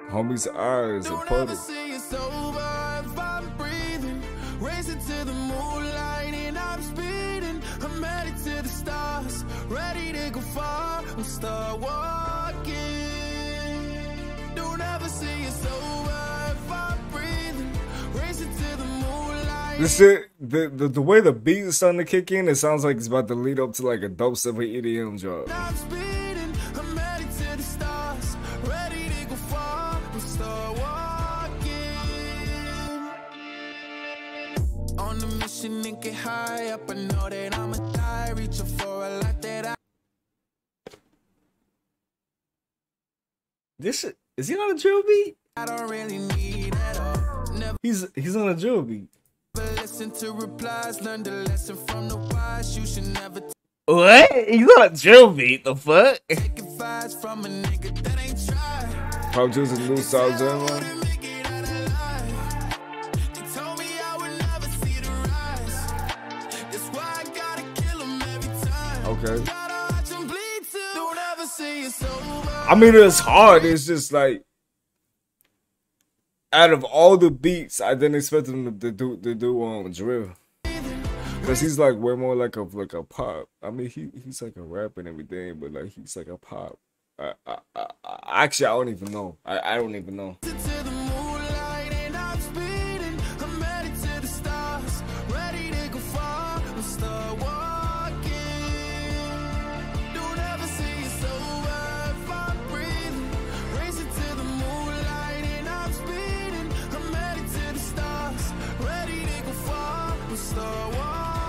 Homie's eyes a puddle. See it's over if I'm breathing. Racing to the moonlight and I'm speeding. I'm headed to the stars, ready to go far. I'll start walking. Don't ever see it's over if I'm breathing. Racing to the moonlight. This shit, the way the beat is starting to kick in, it sounds like it's about to lead up to like a dope 7 EDM drop. I'm speeding. I'm headed to the stars, ready to go far. I'll start walking. On the mission and get high up. I know that I'ma die, reaching for a life that I. This shit, is he on a drill beat? I don't really need at all. Never He's on a drill beat. listen to replies, learn the lesson from the wise. You should never What? He's on a drill beat. The fuck? take advice from a nigga that ain't tried. Probably choose a new style genre. Wouldn't make it out alive. They told me I would never see the rise. That's why I gotta kill 'em every time. Okay. Gotta watch 'em bleed too. Don't ever say it's over. I mean, it's hard. It's just like, out of all the beats, I didn't expect him to do drill. Cause he's like way more like a pop. I mean, he's like a rap and everything, but like he's like a pop. Actually, I don't even know. I don't even know. To the moonlight and I'm speeding. I'm headed to the stars, ready to go far. I'll start walking. Don't ever say it's over if I'm breathing. Racing to the moonlight and I'm speeding. I'm headed to the stars, ready to go far. I'll start walking.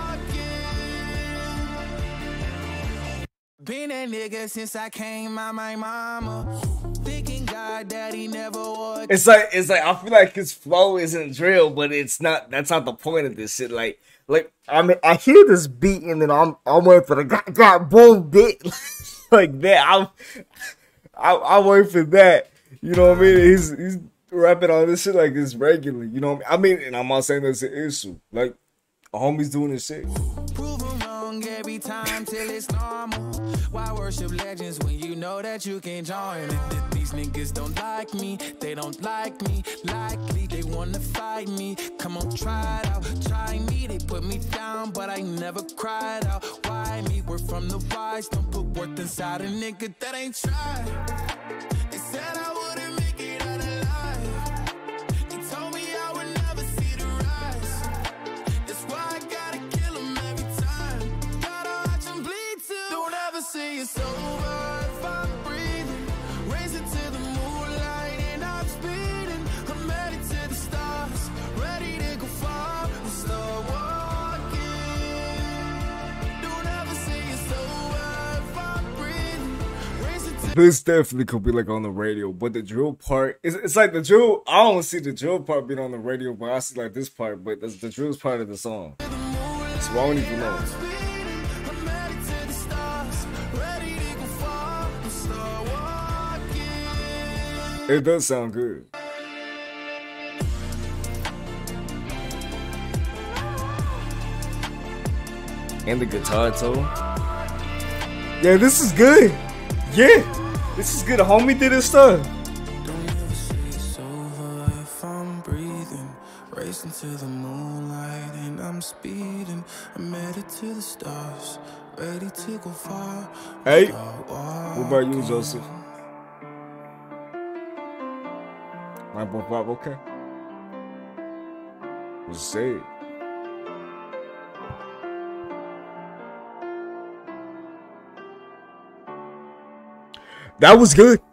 Been that nigga since I came out my mama. Thinking God that he never would. It's like I feel like his flow isn't drill, but it's not. That's not the point of this shit. Like I mean, I hear this beat and then I'm waiting for the got boom bit like that. I'm waiting for that. You know what I mean? He's rapping on this shit like it's regular. You know what I mean? And I'm not saying that's an issue. Like a homie's doing this shit. Prove 'em wrong every time till it's normal. Why worship legends when you know that you can join it? These niggas don't like me, they don't like me. Likely they wanna fight me. Come on, try it out, try me. They put me down, but I never cried out. Why me? We're from the wise, don't put worth inside a nigga that ain't tried. They said I wouldn't make it out alive. They told me I would never see the rise. That's why I gotta kill 'em every time. Gotta watch 'em bleed too. Don't ever say it's over if I'm breathing. Racing to the moonlight and I'm speeding. I'm headed to the stars, ready to go far. I'll start walking. Don't ever say it's over if I'm breathing. Racing to This definitely could be like on the radio, but the drill part, it's like the drill. I don't see the drill part being on the radio, but I see like this part. But the drill's part of the song, so I don't even know. I'm headed to the stars, ready to go far. I'll start walking. It does sound good. And the guitar too. Yeah, this is good. Yeah, this is good. Homie did his stuff. Don't ever say it's over if I'm breathing. Racing to the moonlight and I'm speeding. I'm headed to the stars, ready to go far. Hey, what about you, Joseph? 9.5, okay. What's say? That was good.